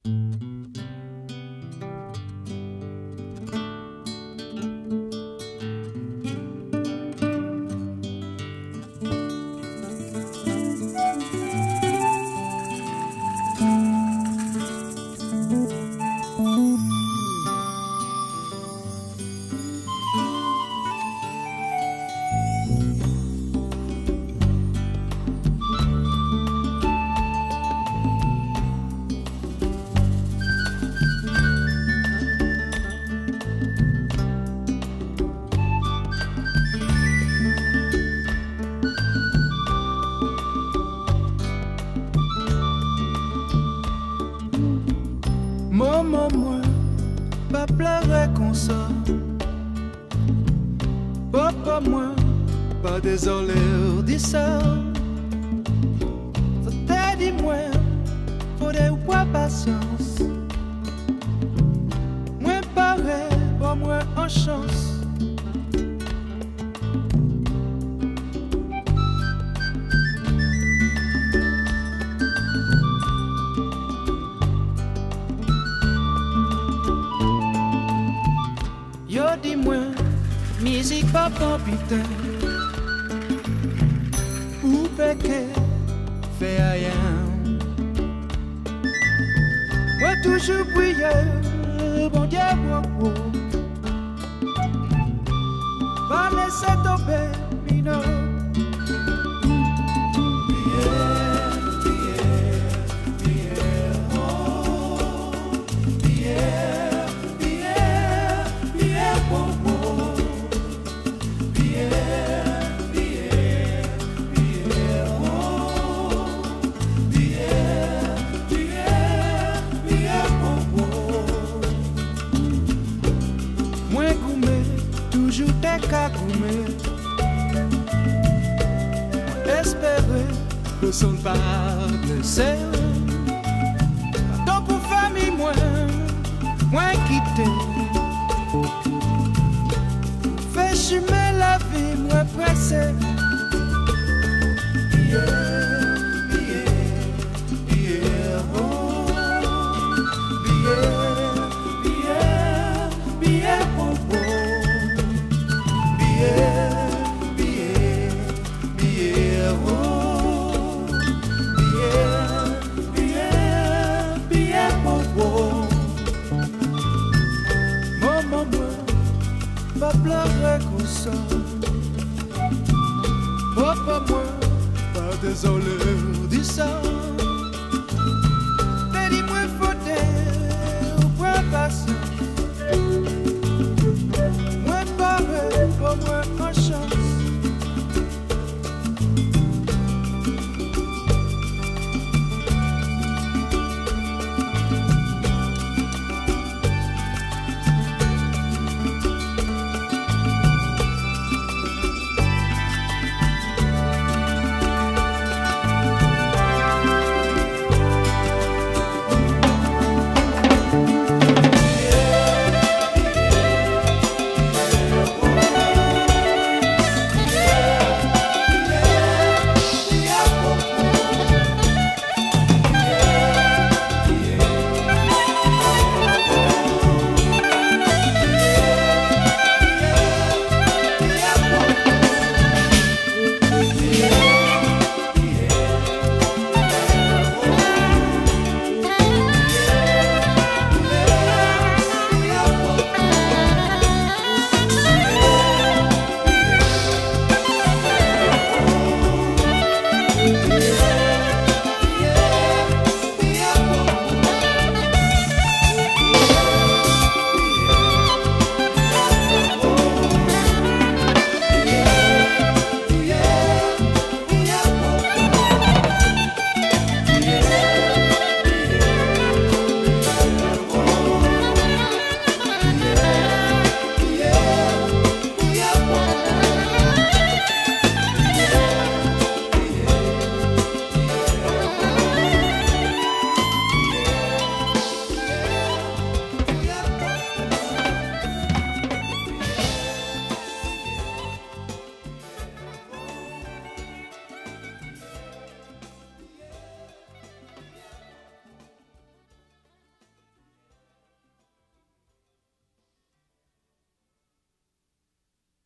Maman, moi, pas pleurer comme ça. Papa, moi, pas désolé, dis ça. Ça t'a dit, moi, faudrait ou pas patience. Moi, pareil, pour moi, en chance. Yo dis-moi, musique pas putain. Ou péché, fait rien. Moi toujours prier, bon Dieu, bon. Pas laisser tomber, mino. Toujours t'es qu'à gourmet. Espérer que son pas blessé. Donc pour famille moins quitter. Fais chumer la vie moins pressée. Maman, moi, pas pleurer comme ça. Papa, moi, pas désolé, dis ça.